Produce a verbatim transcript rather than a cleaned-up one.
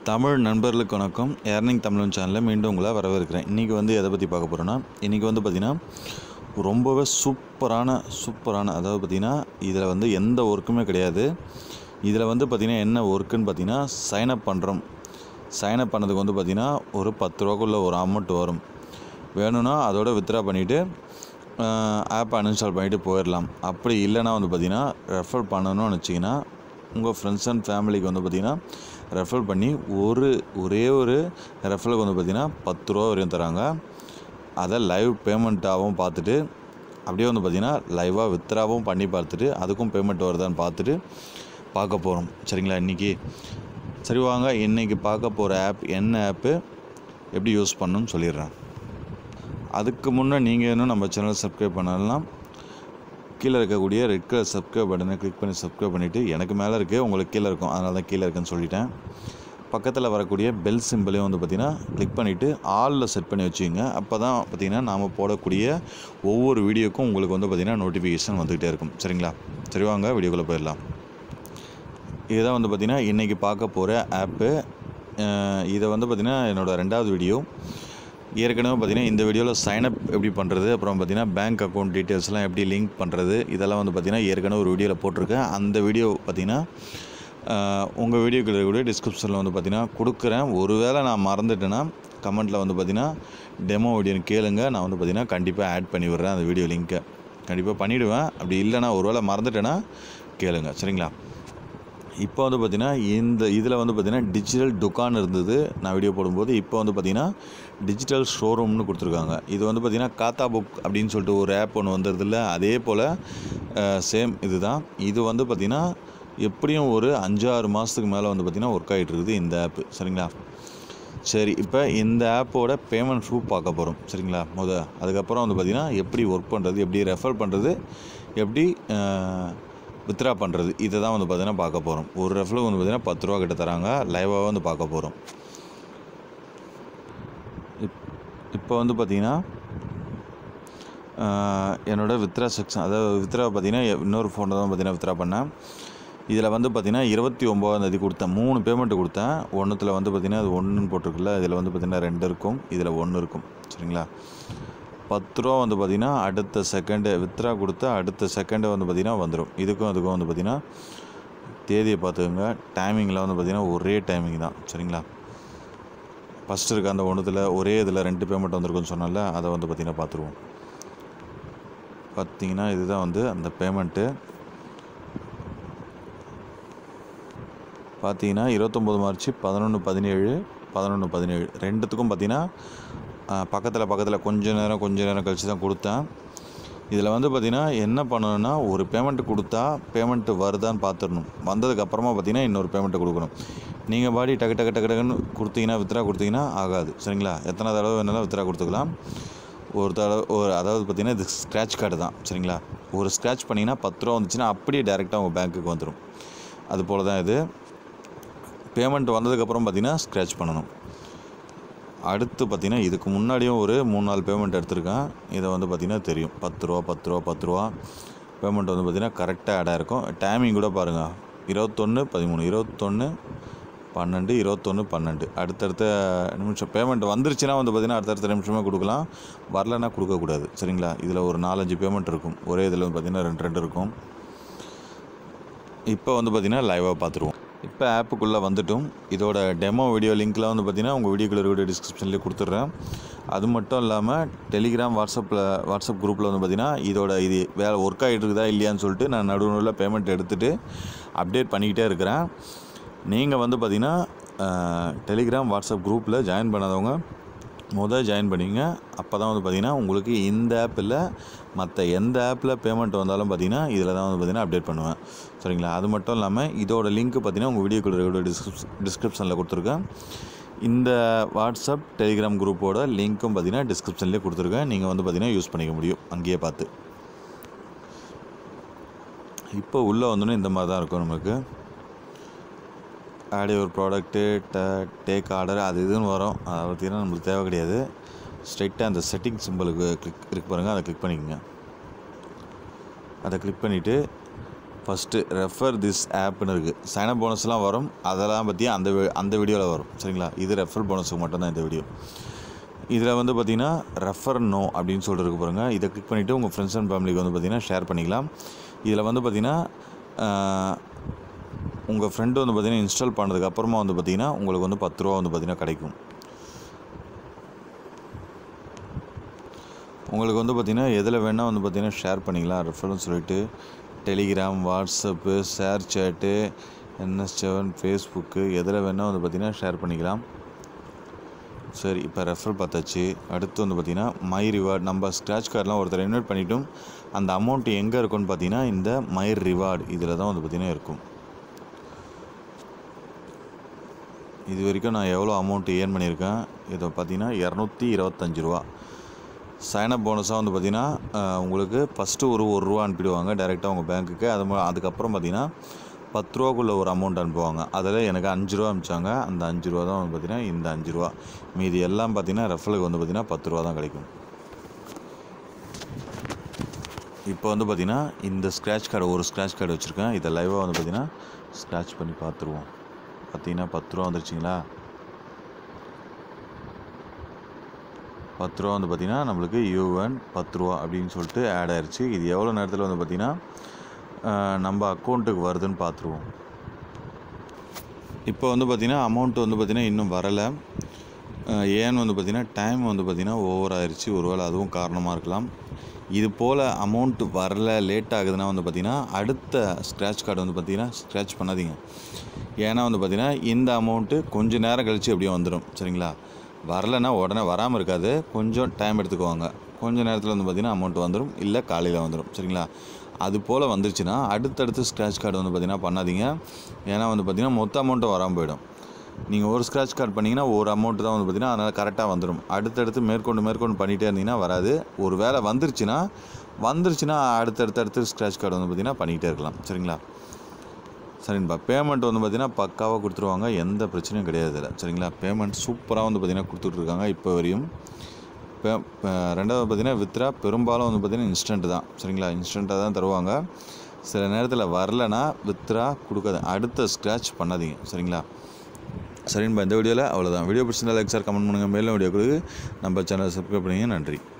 தமிழ் நண்பர்களுக்கு வணக்கம். ஏர்னிங் தமிழ் சேனலில் மீண்டும் உங்களை வரவேற்கிறேன். இன்றைக்கி வந்து எதை பற்றி பார்க்க போகிறோன்னா, இன்றைக்கி வந்து பார்த்திங்கன்னா ரொம்பவே சூப்பரான சூப்பரான அதாவது பார்த்திங்கன்னா இதில் வந்து எந்த ஒர்க்குமே கிடையாது. இதில் வந்து பார்த்திங்கன்னா என்ன ஒர்க்குன்னு பார்த்திங்கன்னா சைனப் பண்ணுறோம். சைனப் பண்ணதுக்கு வந்து பார்த்திங்கன்னா ஒரு பத்து ரூபாக்குள்ளே ஒரு அமௌண்ட் வரும். வேணும்னா அதோட வித்ட்ரா பண்ணிவிட்டு ஆப் அன்இன்ஸ்டால் பண்ணிவிட்டு போயிடலாம். அப்படி இல்லைனா வந்து பார்த்திங்கன்னா ரெஃபர் பண்ணணும்னு வச்சிங்கன்னா உங்கள் ஃப்ரெண்ட்ஸ் அண்ட் ஃபேமிலிக்கு வந்து பார்த்திங்கன்னா ரெஃபர் பண்ணி ஒரு ஒரே ஒரு ரெஃபருக்கு வந்து பார்த்திங்கன்னா பத்து ரூபா வரையும் தராங்க. அதை லைவ் பேமெண்ட்டாகவும் பார்த்துட்டு அப்படியே வந்து பார்த்திங்கன்னா லைவாக வித்ட்ராவும் பண்ணி பார்த்துட்டு அதுக்கும் பேமெண்ட் வருதான்னு பார்த்துட்டு பார்க்க போகிறோம். சரிங்களா? இன்றைக்கி சரி வாங்க இன்றைக்கி பார்க்க போகிற ஆப் என்ன ஆப்பு, எப்படி யூஸ் பண்ணணும்னு சொல்லிடுறேன். அதுக்கு முன்னே நீங்கள் இன்னும் நம்ம சேனல் சப்ஸ்கிரைப் பண்ணலாம். கீழே இருக்கக்கூடிய ரெட் கலர் சப்ஸ்கிரைப் பட்டனை கிளிக் பண்ணி சப்ஸ்கிரைப் பண்ணிவிட்டு எனக்கு மேலே இருக்குது உங்களுக்கு கீழே இருக்கும், அதனால தான் கீழே இருக்குன்னு சொல்லிட்டேன். பக்கத்தில் வரக்கூடிய பெல் சிம்பிளையும் வந்து பார்த்திங்கன்னா கிளிக் பண்ணிவிட்டு ஆலில் செட் பண்ணி வச்சுக்கோங்க. அப்போ தான் பார்த்திங்கன்னா நாம் போடக்கூடிய ஒவ்வொரு வீடியோக்கும் உங்களுக்கு வந்து பார்த்திங்கன்னா நோட்டிஃபிகேஷன் வந்துக்கிட்டே இருக்கும். சரிங்களா? சரி வாங்க வீடியோக்குள்ளே போயிடலாம். இதுதான் வந்து பார்த்திங்கன்னா இன்றைக்கி பார்க்க போகிற ஆப்பு. இதை வந்து பார்த்திங்கன்னா என்னோடய ரெண்டாவது வீடியோ. ஏற்கனவே பார்த்திங்கன்னா இந்த வீடியோவில் சைனப் எப்படி பண்ணுறது, அப்புறம் பார்த்திங்கன்னா பேங்க் அக்கௌண்ட் டீட்டெயில்ஸ்லாம் எப்படி லிங்க் பண்ணுறது, இதெல்லாம் வந்து பார்த்திங்கன்னா ஏற்கனவே ஒரு வீடியோவில் போட்டிருக்கேன். அந்த வீடியோ பார்த்திங்கன்னா உங்கள் வீடியோக்கு இருக்கக்கூடிய டிஸ்கிரிப்ஷனில் வந்து பார்த்திங்கன்னா கொடுக்குறேன். ஒருவேளை நான் மறந்துட்டேன்னா கமெண்ட்டில் வந்து பார்த்திங்கன்னா டெமோ வீடியோன்னு கேளுங்க. நான் வந்து பார்த்திங்கன்னா கண்டிப்பாக ஆட் பண்ணி விட்றேன் அந்த வீடியோ லிங்க்கை. கண்டிப்பாக பண்ணிவிடுவேன். அப்படி இல்லைனா ஒருவேளை மறந்துட்டேன்னா கேளுங்க. சரிங்களா? இப்போ வந்து பார்த்திங்கன்னா இந்த இதில் வந்து பார்த்திங்கன்னா டிஜிட்டல் துக்கான் இருந்தது நான் வீடியோ போடும்போது. இப்போ வந்து பார்த்திங்கன்னா டிஜிட்டல் ஷோரூம்னு கொடுத்துருக்காங்க. இது வந்து பார்த்திங்கன்னா காத்தா புக் அப்படின்னு சொல்லிட்டு ஒரு ஆப் ஒன்று வந்துடுதில்ல, அதே போல் சேம் இது தான். இது வந்து பார்த்திங்கன்னா எப்படியும் ஒரு அஞ்சு ஆறு மாதத்துக்கு மேலே வந்து பார்த்திங்கன்னா ஒர்க் ஆகிட்டு இருக்குது இந்த ஆப்பு. சரிங்களா? சரி, இப்போ இந்த ஆப்போட பேமெண்ட் ப்ரூஃப் பார்க்க போகிறோம். சரிங்களா? முத அதுக்கப்புறம் வந்து பார்த்திங்கன்னா எப்படி ஒர்க் பண்ணுறது, எப்படி ரெஃபர் பண்ணுறது, எப்படி வித்ட்ரா பண்ணுறது, இதை தான் வந்து பார்த்திங்கன்னா பார்க்க போகிறோம். ஒரு ரெஃபருக்கு வந்து பார்த்திங்கன்னா பத்து ரூபா கிட்ட தராங்க. லைவாக வந்து பார்க்க போகிறோம். இப் இப்போ வந்து பார்த்திங்கன்னா என்னோடய வித்ட்ரா செக்ஷன், அதாவது வித்ட்ரா பார்த்திங்கன்னா இன்னொரு ஃபோனில் தான் பார்த்திங்கன்னா வித்ட்ரா பண்ணேன். இதில் வந்து பார்த்திங்கன்னா இருபத்தி ஒம்போதாந்தேதி கொடுத்தேன். மூணு பேமெண்ட்டு கொடுத்தேன். ஒன்றுத்தில் வந்து பார்த்திங்கன்னா அது ஒன்றுன்னு போட்டிருக்குல்ல, இதில் வந்து பார்த்திங்கன்னா ரெண்டு இருக்கும், இதில் ஒன்று இருக்கும். சரிங்களா? பத்து ரூபா வந்து பார்த்திங்கன்னா அடுத்த செகண்டு வித்ட்ரா கொடுத்தா அடுத்த செகண்டை வந்து பார்த்திங்கன்னா வந்துடும். இதுக்கும் அதுக்கும் வந்து பார்த்திங்கன்னா தேதியை பார்த்துக்கோங்க. டைமிங்கில் வந்து பார்த்திங்கன்னா ஒரே டைமிங் தான். சரிங்களா? ஃபஸ்ட்டு இருக்க அந்த ஒன்றுத்தில் ஒரே இதில் ரெண்டு பேமெண்ட் வந்திருக்குன்னு சொன்னால அதை வந்து பார்த்திங்கன்னா பார்த்துருவோம். பார்த்திங்கன்னா இதுதான் வந்து அந்த பேமெண்ட்டு. பார்த்திங்கன்னா இருபத்தொம்போது மார்ச் பதினொன்று பதினேழு பதினொன்று பதினேழு ரெண்டுத்துக்கும் பார்த்திங்கன்னா பக்கத்தில் பக்கத்தில் கொஞ்சம் நேரம் கொஞ்சம் நேரம் கழித்து தான் கொடுத்தேன். இதில் வந்து பார்த்திங்கன்னா என்ன பண்ணணும்னா ஒரு பேமெண்ட்டு கொடுத்தா பேமெண்ட்டு வருதான்னு பார்த்துடணும். வந்ததுக்கப்புறமா பார்த்திங்கன்னா இன்னொரு பேமெண்ட்டு கொடுக்கணும். நீங்கள் பாடி டக்கு டக்கு டக்கு டக்குன்னு கொடுத்தீங்கன்னா வித்ட்ரா கொடுத்தீங்கன்னா ஆகாது. சரிங்களா? எத்தனை தடவை வேணாலும் வித்ட்ரா கொடுத்துக்கலாம். ஒரு தடவை ஒரு அதாவது பார்த்திங்கன்னா இது ஸ்க்ராட்ச் கார்டு தான். சரிங்களா? ஒரு ஸ்க்ராட்ச் பண்ணிங்கன்னா பத்து ரூபா வந்துச்சுன்னா அப்படியே டேரெக்டாக உங்கள் பேங்க்குக்கு வந்துடும். அது போல் தான் இது. பேமெண்ட் வந்ததுக்கப்புறம் பார்த்திங்கன்னா ஸ்க்ராட்ச் பண்ணணும். அடுத்து பார்த்திங்கன்னா இதுக்கு முன்னாடியும் ஒரு மூணு நாலு பேமெண்ட் எடுத்திருக்கேன். இதை வந்து பார்த்திங்கன்னா தெரியும். பத்து ரூபா பத்து ரூபா பத்து ரூபா பேமெண்ட் வந்து பார்த்திங்கன்னா கரெக்டாக ஆட் ஆகிருக்கும். டைமிங் கூட பாருங்கள், இருபத்தொன்று பதிமூணு இருபத்தொன்று பன்னெண்டு இருபத்தொன்று பன்னெண்டு அடுத்தடுத்த நிமிஷம் பேமெண்ட் வந்துருச்சுன்னா வந்து பார்த்திங்கன்னா அடுத்தடுத்த நிமிஷமே கொடுக்கலாம். வரலைன்னா கொடுக்கக்கூடாது. சரிங்களா? இதில் ஒரு நாலஞ்சு பேமெண்ட் இருக்கும். ஒரே இதில் வந்து பார்த்திங்கன்னா ரெண்டு ரெண்டு இருக்கும். இப்போ வந்து பார்த்திங்கன்னா லைவாக பார்த்துருவோம். இப்போ ஆப்புக்குள்ளே வந்துட்டும். இதோட டெமோ வீடியோ லிங்க்லாம் வந்து பார்த்திங்கன்னா உங்கள் வீடியோக்குள்ள வீடியோ டிஸ்கிரிப்ஷன்லேயே கொடுத்துட்றேன். அது மட்டும் இல்லாமல் டெலிகிராம் வாட்ஸ்அப்பில் வாட்ஸ்அப் குரூப்பில் வந்து பார்த்திங்கன்னா இதோட இது வேறு ஒர்க் ஆகிட்டு இருக்குதா இல்லையான்னு சொல்லிட்டு நான் நடுவில் பேமெண்ட் எடுத்துகிட்டு அப்டேட் பண்ணிக்கிட்டே இருக்கிறேன். நீங்கள் வந்து பார்த்திங்கன்னா டெலிகிராம் வாட்ஸ்அப் குரூப்பில் ஜாயின் பண்ணாதவங்க முதல் ஜாயின் பண்ணிங்க. அப்போ தான் வந்து பார்த்திங்கன்னா உங்களுக்கு இந்த ஆப்பில் மற்ற எந்த ஆப்பில் பேமெண்ட் வந்தாலும் பார்த்திங்கன்னா இதில் தான் வந்து பார்த்திங்கன்னா அப்டேட் பண்ணுவேன். சரிங்களா? அது மட்டும் இல்லாமல் இதோட லிங்க் பார்த்திங்கன்னா உங்கள் வீடியோக்குள்ள டிஸ்கிரிப் டிஸ்கிரிப்ஷனில் கொடுத்துருக்கேன். இந்த வாட்ஸ்அப் டெலிகிராம் குரூப்போட லிங்க்கும் பார்த்திங்கன்னா டிஸ்கிரிப்ஷன்லேயே கொடுத்துருக்கேன். நீங்கள் வந்து பார்த்திங்கன்னா யூஸ் பண்ணிக்க முடியும் அங்கேயே பார்த்து. இப்போ உள்ளே வந்தோன்னே இந்த மாதிரி தான் இருக்கும். நமக்கு ஆட் ஒரு ப்ராடக்ட்டு ட டேக் ஆர்டர் அது இதுன்னு வரும். அதை பார்த்திங்கன்னா நம்மளுக்கு தேவை கிடையாது. ஸ்ட்ரைட்டாக அந்த செட்டிங் சிம்பிளுக்கு கிளிக் இருக்கு பாருங்கள், அதை கிளிக் பண்ணிக்கோங்க. அதை கிளிக் பண்ணிவிட்டு ஃபஸ்ட்டு ரெஃபர் திஸ் ஆப்னு இருக்குது. சைனப் போனஸ்லாம் வரும், அதெல்லாம் பற்றி அந்த அந்த வீடியோவில் வரும் சரிங்களா. இது ரெஃபர் போனஸுக்கு மட்டும்தான் இந்த வீடியோ. இதில் வந்து பார்த்திங்கன்னா ரெஃபர் நோ அப்படின்னு சொல்லிட்டு இருக்கு பாருங்க. இதை கிளிக் பண்ணிவிட்டு உங்கள் ஃப்ரெண்ட்ஸ் அண்ட் ஃபேமிலிக்கு வந்து பார்த்திங்கன்னா ஷேர் பண்ணிக்கலாம். இதில் வந்து பார்த்திங்கன்னா உங்கள் ஃப்ரெண்டு வந்து பார்த்திங்கன்னா இன்ஸ்டால் பண்ணதுக்கப்புறமா வந்து பார்த்திங்கன்னா உங்களுக்கு வந்து பத்து ரூபா வந்து பார்த்திங்கன்னா கிடைக்கும். உங்களுக்கு வந்து பார்த்திங்கன்னா எதில் வேணால் வந்து பார்த்திங்கன்னா ஷேர் பண்ணிக்கலாம். ரெஃபர்னு சொல்லிட்டு டெலிகிராம், வாட்ஸ்அப்பு, ஷேர் சேட்டு, என்எஸ் செவன், ஃபேஸ்புக்கு எதில் வேணால் வந்து பார்த்திங்கன்னா ஷேர் பண்ணிக்கலாம். சரி, இப்போ ரெஃபர் பார்த்தாச்சு. அடுத்து வந்து பார்த்திங்கன்னா மை ரிவார்டு. நம்ம ஸ்க்ராட்ச் கார்டெலாம் ஒருத்தர் இன்வைட் பண்ணிவிட்டும் அந்த அமௌண்ட்டு எங்கே இருக்குன்னு பார்த்திங்கன்னா இந்த மை ரிவார்டு இதில் தான் வந்து பார்த்திங்கன்னா இருக்கும். இது வரைக்கும் நான் எவ்வளோ அமௌண்ட்டு ஏர்ன் பண்ணியிருக்கேன் இதை பார்த்திங்கன்னா இரநூத்தி இருபத்தஞ்சி ரூபா. சைனப் போனஸாக வந்து பார்த்திங்கன்னா உங்களுக்கு ஃபஸ்ட்டு ஒரு ஒரு ரூபா அனுப்பிடுவாங்க டைரெக்டாக உங்கள் பேங்க்குக்கு. அது அதுக்கப்புறம் பார்த்திங்கன்னா பத்து ரூபாக்குள்ளே ஒரு அமௌண்ட் அனுப்புவாங்க. அதில் எனக்கு அஞ்சு ரூபா அனுப்பிச்சாங்க. அந்த அஞ்சு ரூபா தான் வந்து பார்த்திங்கன்னா இந்த அஞ்சு ரூபா. மீதி எல்லாம் பார்த்திங்கன்னா ரெஃபலுக்கு வந்து பார்த்திங்கன்னா பத்து ரூபா தான் கிடைக்கும். இப்போ வந்து பார்த்திங்கன்னா இந்த ஸ்க்ராட்ச் கார்டு ஒரு ஸ்க்ராட்ச் கார்டு வச்சுருக்கேன். இதை லைவாக வந்து பார்த்திங்கன்னா ஸ்க்ராட்ச் பண்ணி பார்த்துருவோம். பார்த்திங்கன்னா பத்து ரூபா வந்துருச்சிங்களா. பத்து ரூபா வந்து பார்த்திங்கன்னா நம்மளுக்கு யூஎன் பத்து ரூபா அப்படின்னு சொல்லிட்டு ஆட் ஆயிடுச்சு. இது எவ்வளோ நேரத்தில் வந்து பார்த்திங்கன்னா நம்ம அக்கௌண்ட்டுக்கு வருதுன்னு பார்த்துருவோம். இப்போ வந்து பார்த்திங்கன்னா அமௌண்ட்டு வந்து பார்த்திங்கன்னா இன்னும் வரலை. ஏன்னு வந்து பார்த்திங்கன்னா டைம் வந்து பார்த்திங்கன்னா ஓவர் ஆயிடுச்சு. ஒருவேளை அதுவும் காரணமாக இருக்கலாம். இது போல் அமௌண்ட்டு வரல லேட் ஆகுதுன்னா வந்து பார்த்திங்கன்னா அடுத்த ஸ்க்ராட்ச் கார்டு வந்து பார்த்திங்கன்னா ஸ்க்ராட்ச் பண்ணாதீங்க. ஏன்னா வந்து பார்த்திங்கன்னா இந்த அமௌண்ட்டு கொஞ்சம் நேரம் கழித்து அப்படியே வந்துடும் சரிங்களா. வரலைன்னா உடனே வராமல் இருக்காது, கொஞ்சம் டைம் எடுத்துக்குவாங்க. கொஞ்சம் நேரத்தில் வந்து பார்த்திங்கன்னா அமௌண்ட் வந்துடும், இல்லை காலையில் வந்துடும் சரிங்களா. அது போல் வந்துருச்சுன்னா அடுத்தடுத்து ஸ்க்ராட்ச் கார்டு வந்து பார்த்திங்கன்னா பண்ணாதீங்க. ஏன்னா வந்து பார்த்திங்கன்னா மொத்த அமௌண்ட்டும் வராமல் போயிடும். நீங்கள் ஒரு ஸ்க்ராட்ச் கார்டு பண்ணிங்கன்னா ஒரு அமௌண்ட்டு தான் வந்து பார்த்திங்கன்னா அதனால் கரெக்டாக வந்துடும். அடுத்தடுத்து மேற்கொண்டு மேற்கொண்டு பண்ணிகிட்டே இருந்தீங்கன்னா வராது. ஒரு வேளை வந்துருச்சுன்னா வந்துருச்சுன்னா அடுத்தடுத்து அடுத்து ஸ்க்ராட்ச் கார்டு வந்து பார்த்திங்கன்னா பண்ணிக்கிட்டே இருக்கலாம் சரிங்களா. சரிங்கப்பா. பேமெண்ட் வந்து பார்த்திங்கன்னா பக்காவாக கொடுத்துருவாங்க, எந்த பிரச்சனையும் கிடையாது இல்லை சரிங்களா. பேமெண்ட் சூப்பராக வந்து பார்த்திங்கன்னா கொடுத்துட்ருக்காங்க இப்போ வரையும். இப்போ ரெண்டாவது பார்த்திங்கன்னா வித்ரா பெரும்பாலும் வந்து பார்த்திங்கன்னா இன்ஸ்டன்ட் தான் சரிங்களா. இன்ஸ்டண்ட்டாக தான் தருவாங்க. சில நேரத்தில் வரலைன்னா வித்ரா கொடுக்காது, அடுத்த ஸ்க்ராட்ச் பண்ணாதீங்க சரிங்களா. சரிங்கப்பா. இந்த வீடியோவில் அவ்வளோதான். வீடியோ பிடிச்சிருந்தா லைக் சார் கமெண்ட் பண்ணுங்கள். மேலும் வீடியோ கொடுத்து நம்ம சேனலை சப்ஸ்கிரைப் பண்ணுங்கள். நன்றி.